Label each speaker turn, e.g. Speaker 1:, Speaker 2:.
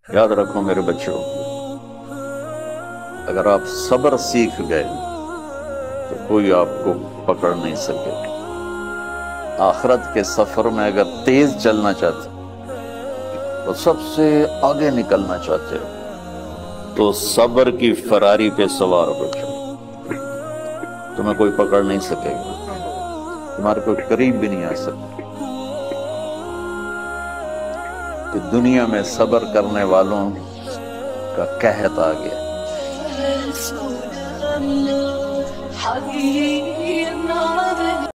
Speaker 1: याद रखो मेरे बच्चों, अगर आप सब्र सीख गए तो कोई आपको पकड़ नहीं सकेगा। आखिरत के सफर में अगर तेज चलना चाहते तो सबसे आगे निकलना चाहते हो तो सब्र की फरारी पे सवार हो जाओ। तुम्हें कोई पकड़ नहीं सकेगा, तुम्हारे कोई करीब भी नहीं आ सकता। कि दुनिया में सब्र करने वालों का कहत आ गया।